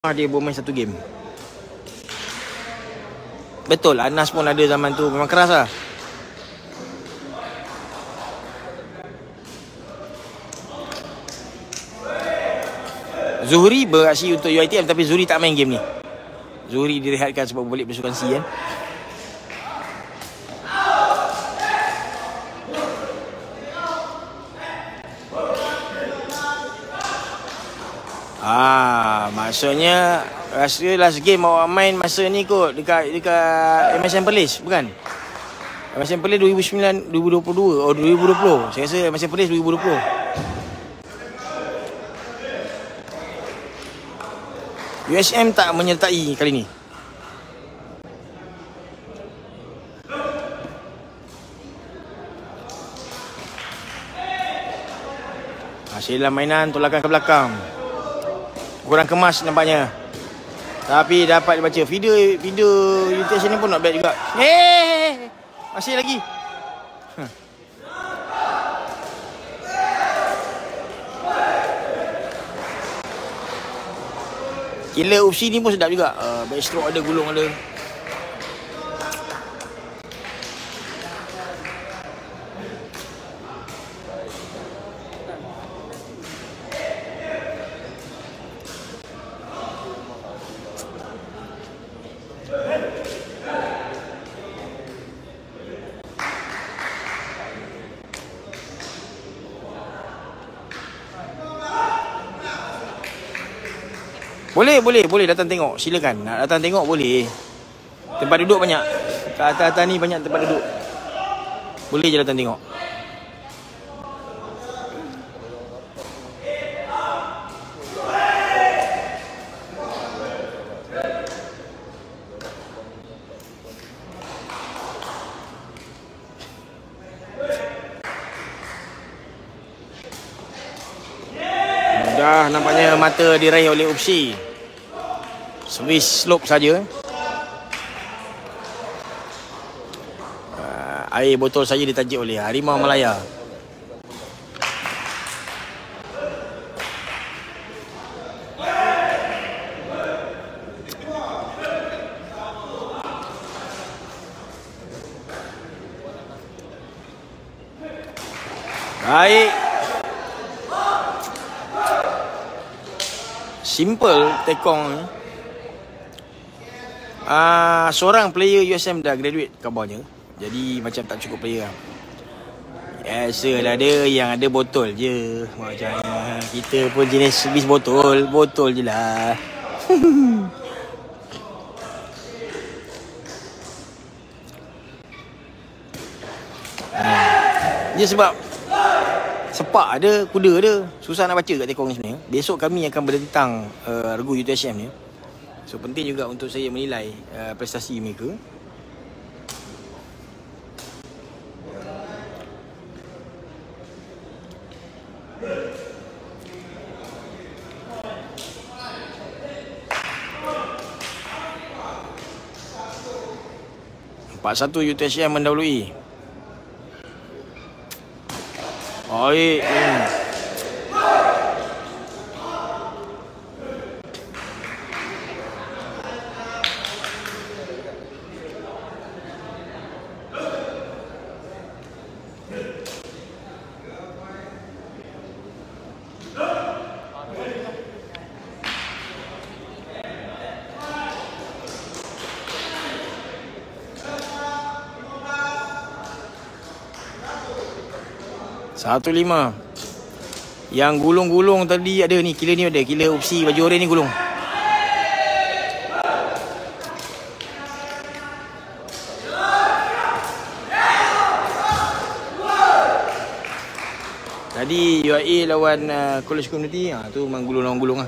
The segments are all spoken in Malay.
dia bermain satu game. Betul, Anas pun ada zaman tu. Memang keras lah. Zuhri beraksi untuk UiTM, tapi Zuhri tak main game ni. Zuhri direhatkan sebab balik bersukan C kan. Maksudnya rasa last game awak main masa ni kot dekat MSN Perlis, bukan? MSN Perlis 2009, 2022 oh 2020. Saya rasa MSN Perlis 2020. USM tak menyertai kali ni. Hasil mainan tolakan ke belakang. Kurang kemas nampaknya. Tapi dapat dibaca. Video UTS ni pun not bad juga. Masih lagi. Killer UFC ni pun sedap juga. Backstroke ada, gulung ada. Boleh datang tengok. Silakan. Nak datang tengok boleh. Tempat duduk banyak. Kat atas-atas ni banyak tempat duduk. Boleh je datang tengok. Dah nampaknya mata diraih oleh UFC. Swiss slope saja. Air botol saja ditajuk oleh Harimau Malaya. Baik. Simple tekong ni. Seorang player USM dah graduate kabarnya. Jadi macam tak cukup player lah. Biasalah dia yang ada botol je. Macam kita pun jenis bis botol. Botol je lah. Dia sebab sepak ada, kuda ada. Susah nak baca kat tekong ni sebenarnya. Besok kami akan bertentang regu UTSM ni. So penting juga untuk saya menilai prestasi mereka. Satu UTSM mendahului. Baik. Satu lima. Yang gulung-gulung tadi ada ni. Killer ni ada. Killer UFC baju oranye ni gulung. Tadi UIA lawan College Community. Tu memang gulung-gulung lah.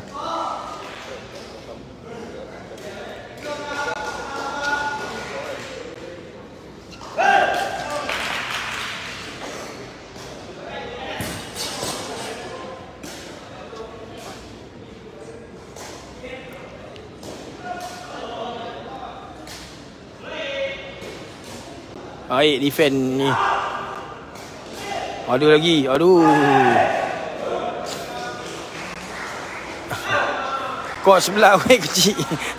Baik defend ni. Ada lagi. Aduh. Kok sebelah awet kecil.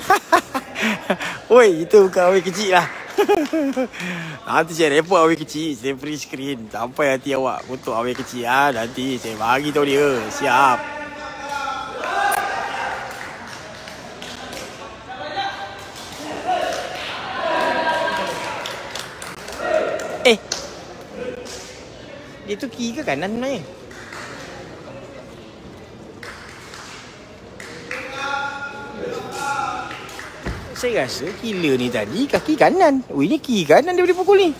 Oi, itu bukan awet kecil lah. Nanti saya report awet kecil. Saya free screen. Sampai hati awak untuk awet kecil. Nanti saya bagi tahu dia. Siap. Dia tu kiri ke kanan sebenarnya? Saya rasa killer ni tadi kaki kanan. Oh, ini kiri kanan dia boleh pukul ni.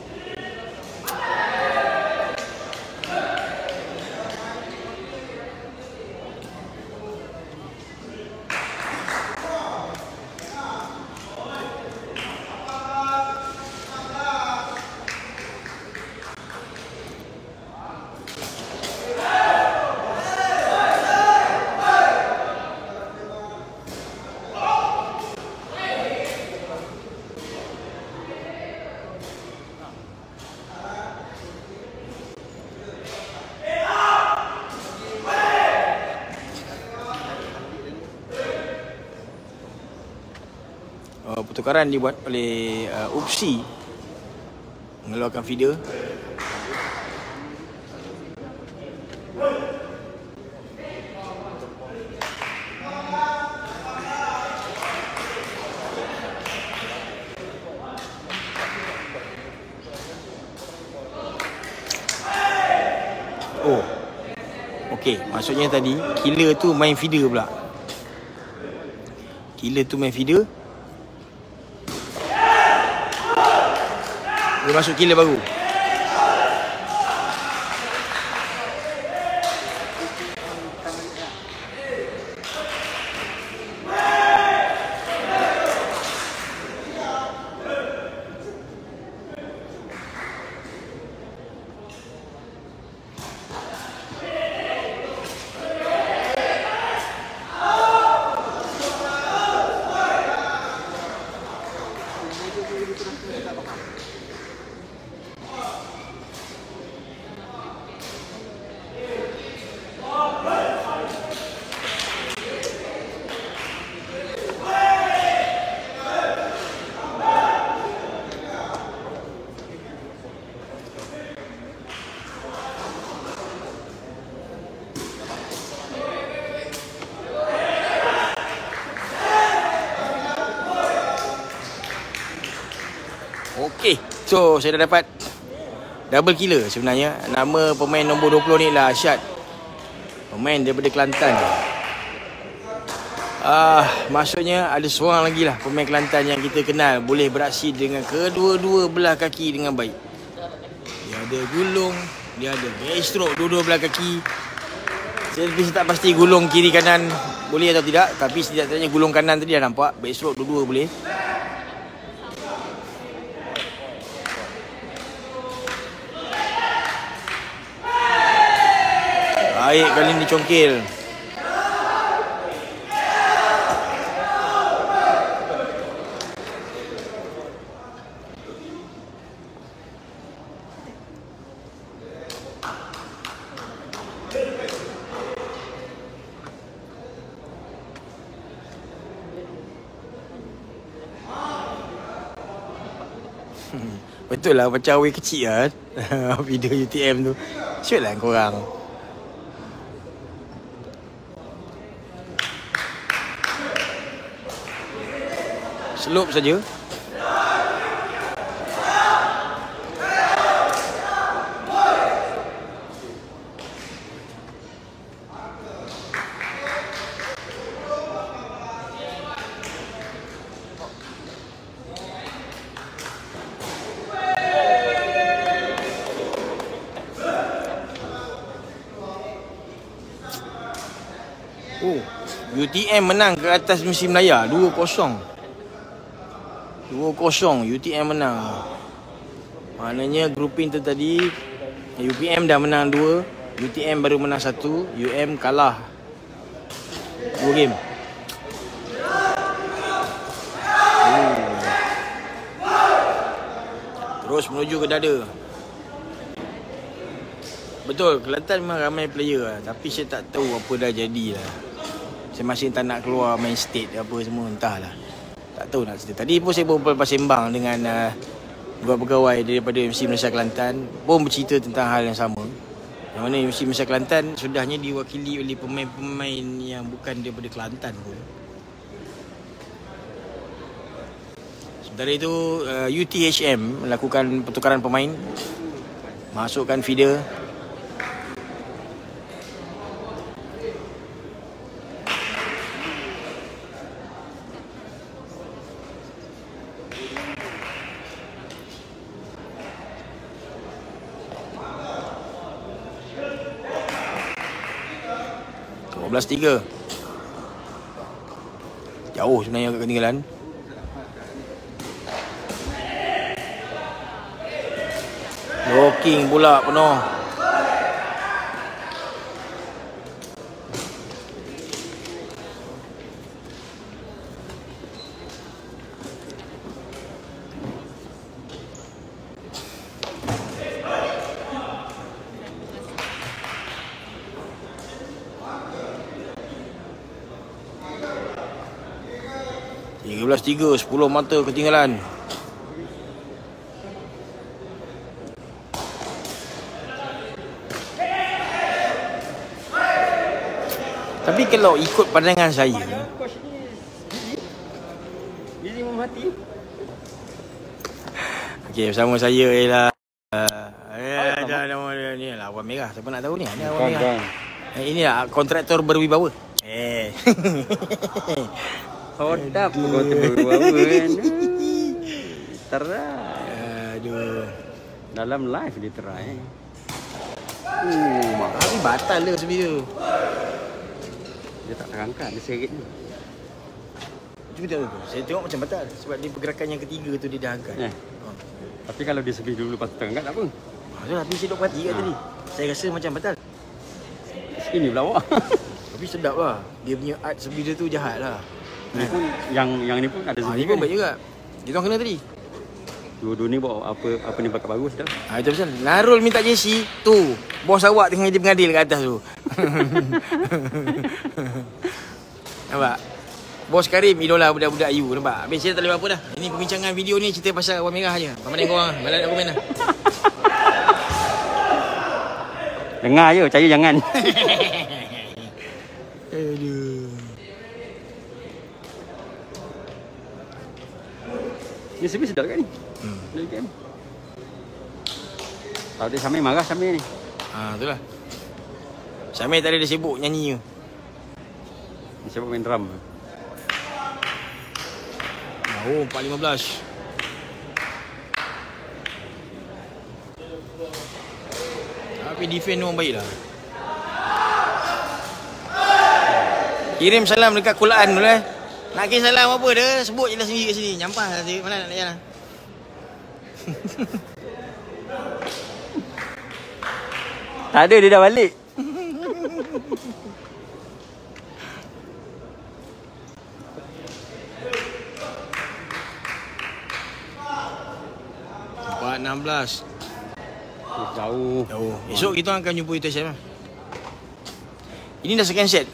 Pertukaran dibuat oleh Upsi mengeluarkan video. Oh, okey, maksudnya tadi killer tu main feeder pula. Killer tu main feeder. Dia masuk killer baru. Okey, so saya dah dapat double killer sebenarnya. Nama pemain nombor 20 ni lah Asyad. Pemain daripada Kelantan. Maksudnya ada seorang lagi lah pemain Kelantan yang kita kenal boleh beraksi dengan kedua-dua belah kaki dengan baik. Dia ada gulung, dia ada backstroke dua-dua belah kaki. Saya tak pasti gulung kiri kanan boleh atau tidak, tapi setidaknya gulung kanan tadi dah nampak, backstroke dua-dua boleh. Baik kali ni congkil. Betul lah macam awet kecil lah video UTM tu. Shoot lah korang. Slope saja. Oh, UTM menang ke atas Mesin Melaya 2-0. 2-0 UTM menang. Maknanya grouping tu tadi UPM dah menang 2, UTM baru menang 1, UM kalah 2 game. Terus menuju ke dada. Betul, Kelantan memang ramai player lah, tapi saya tak tahu apa dah jadi lah. Masing-masing tak nak keluar main state apa semua, entahlah. Tak tahu nak cerita. Tadi pun saya bersembang dengan beberapa pegawai daripada MC Malaysia Kelantan pun bercerita tentang hal yang sama. Yang mana MC Malaysia Kelantan sudahnya diwakili oleh pemain-pemain yang bukan daripada Kelantan pun. Sementara itu UTHM melakukan pertukaran pemain, masukkan feeder. (12-3) jauh sebenarnya agak ketinggalan. Blocking pula penuh. (13-3) 10 mata ketinggalan. Tapi kalau ikut pandangan saya, okey, bersama saya ialah nama ni lah Awan Merah. Siapa nak tahu ni? Ada Awan Merah. Inilah kontraktor berwibawa. Hodap kontraktor berwibawa kan. Terai. Aduh. Dalam live dia terai. Tapi batal dia masa video. Dia tak terangkat, dia seret ni. Cuba tengok tu. Saya tengok macam batal. Sebab di pergerakan yang ketiga tu dia dah angkat. Tapi kalau dia sebih dulu lepas tu terangkat tak apa. Tapi saya duk perhati kat tadi. Saya rasa macam batal. Ini pula awak. Tapi sedap lah. Dia punya art sebih dia tu jahat lah. Ni pun, yang ni pun ada sebih. Ni pun baik juga. Dia orang kena tadi. Dua-dua ni bawa apa ni bakal bagus dah. Itu pasal Narul minta jersey tu. Bos awak tengah dia pengadil kat atas tu. Nampak? Bos Karim idola budak-budak you. Nampak? Habis saya tak boleh apa dah. Ini perbincangan video ni cerita pasal Awan Merah je. Mana korang? Malah nak komen dah. Dengar je, percaya jangan. Aduh. Ni sebab sedap kan ni? Dari game. Tahu dia Samir marah Samir ni. Itulah. Samir tadi dia sibuk nyanyi je. Dia sibuk main drum. Oh, 4-15. Tapi defend orang baik lah. Kirim salam dekat Kulaan tu lah. Nak kirim salam apa dia, sebut je lah sendiri kat sini. Nyampah lah dia. Mana nak layan lah. Tak ada, dia dah balik. Empat 16. Jauh. Esok kita akan jumpa UTSM lah. Ini dah second set.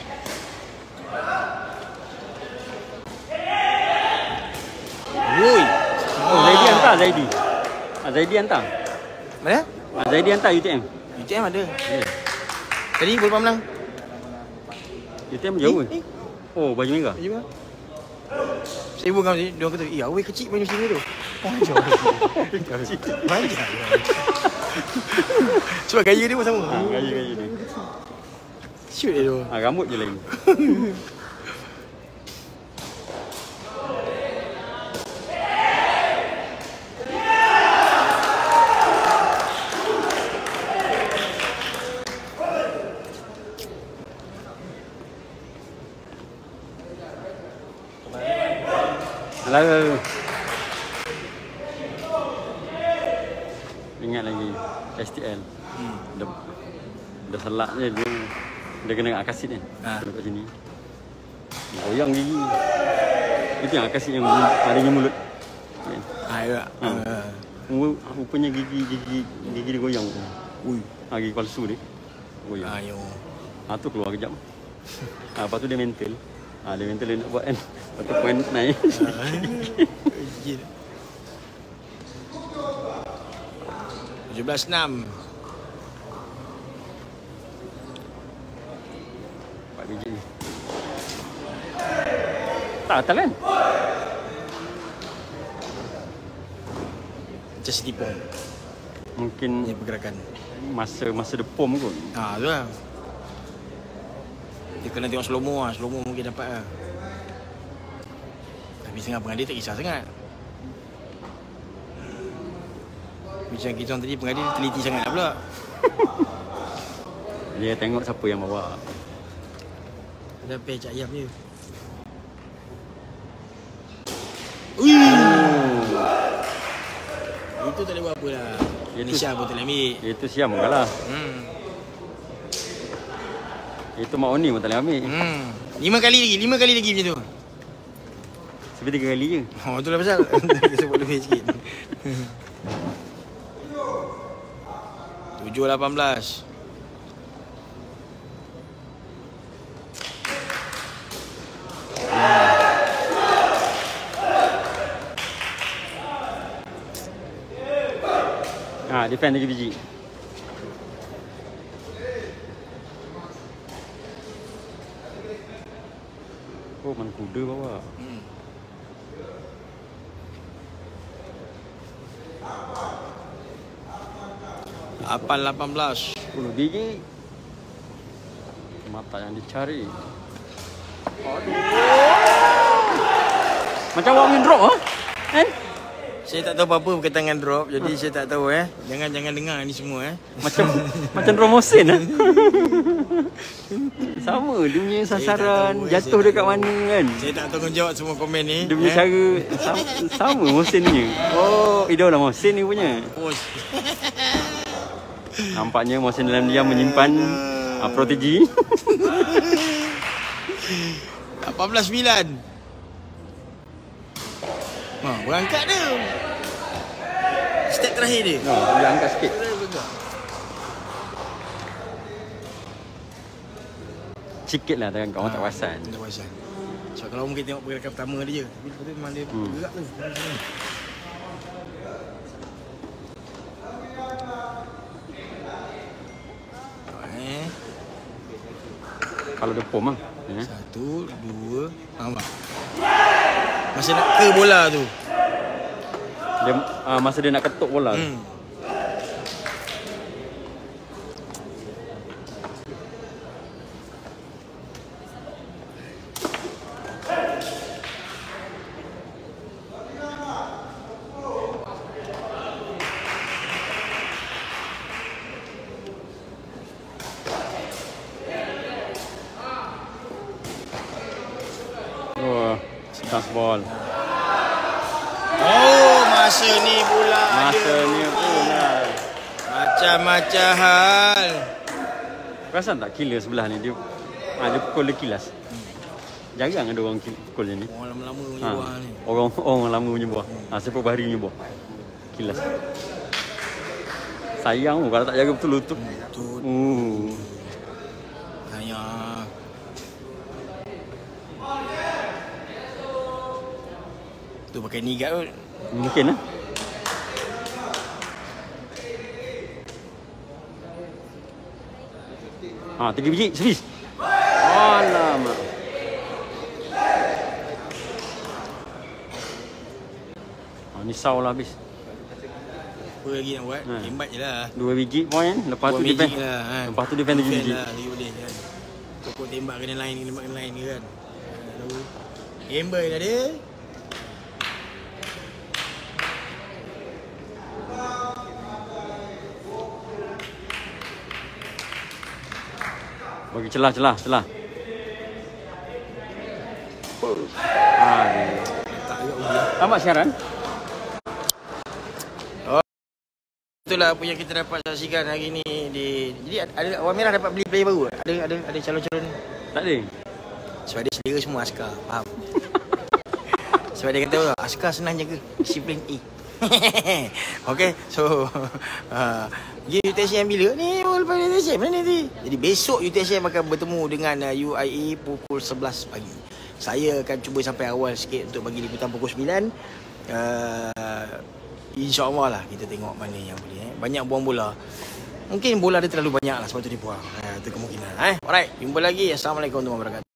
Woi. Zaidi hantar Zaidi. Zaidi hantar. Mana? Zaidi hantar UTM. UTM ada. Tadi berapa menang? UTM jauh ke? Oh, baju merah. Baju merah. Saya bukan dia orang kata, "Ya, awak kecil baju sini tu." Panjang. Panjang. Sebab gaya dia pun sama. Gaya dia. Shoot dia tu. Rambut je lain. Lalu ingat lagi STL. Dah selak je dia kena akasit kan. Dekat sini. Goyang gigi. Itu yang akasit yang palingnya mulut. Ya. Rupanya gigi dia goyang. Ui, gigi palsu dia. Goyang. Ayo. Tu keluar kejap. Lepas tu dia mental. Dia mental dia nak buat kan. Lepas tu point naik. Gila. 17-6. 4 biji ni. Tak atal kan? Macam setipung. Mungkin Ni pergerakan. masa depom kot. Tu lah. Dia kena tengok slow mo lah. Slow mo mungkin dapat lah. Tapi setengah pengadil tak kisah sangat. Macam kita orang tadi pengadil teliti sangat lah pula. Dia tengok siapa yang bawa. Ada pair cak ayam je. Ui! Itu tak boleh buat apa lah. Malaysia pun tak boleh ambil. Itu Siam kalah. Itu Mak Oni pun tak boleh ambil. 5 kali lagi macam tu. Sampai 3 kali je. Itulah pasal. Sebut lebih sikit. 7-18. Defend 3 biji. Oh, mana kuda bawa. Apal 18. 10 biji. Mata yang dicari. Aduh. Macam awak main drop kan? Saya tak tahu apa-apa berkaitan dengan drop. Jadi saya tak tahu Jangan dengar ni semua Macam drop mosin Sama dia punya sasaran jatuh dekat mana kan. Saya tak tanggungjawab semua komen ni. Dia punya cara sama mosinnya. Oh, idola mosin ni punya. Nampaknya mosin dalam diam menyimpan protegi. 18-9. Berangkat dia. Step terakhir dia. Dia angkat sikit. Sikit lah dengan kau tak perasan. Tak perasan. So kalau mungkin tengok pergerakan pertama dia je. Tapi lepas tu memang dia bergerak tu. Kalau dia pom lah. 1, 2. Nampak? Masa nak ke bola tu. Dia masa dia nak ketuk bola. Touch ball. Oh, masa ni pula macam-macam hal. Perasan tak killer sebelah ni dia pukul dia kilas. Jarang ada orang pukul macam ni. Orang lama-lama punya buah ni. Orang lama punya buah. Siapa bahari punya buah. Kilas. Sayang kalau tak jaga betul lutut. Sayang. Tu pakai nigat kot. Mungkin lah. Tiga biji, servis. Alamak. Nisau lah habis. Apa lagi nak buat? Hebat je lah. 2 biji point. Lepas tu defend lah, Lepas tu defend 3 biji lah, boleh kan. Pokok tembak kena line ke kan. Gamble dah dia. Bagi celah. Tamat siaran. Itulah apa yang kita dapat saksikan hari ni jadi ada Awal Merah dapat beli player baru. Ada calon-calon. Tak ada. Sebab dia selera semua askar, faham. Sebab dia kata askar senang jaga, disiplin Okay, so game UTSM bila ni? Lepas UTSM mana nanti? Jadi besok UTSM akan bertemu dengan UIA pukul 11 pagi. Saya akan cuba sampai awal sikit untuk bagi liputan pukul 9. InsyaAllah lah kita tengok mana yang boleh. Banyak buang bola. Mungkin bola dia terlalu banyak lah sebab tu dia buang. Itu kemungkinan. Alright, jumpa lagi. Assalamualaikum warahmatullahi wabarakatuh.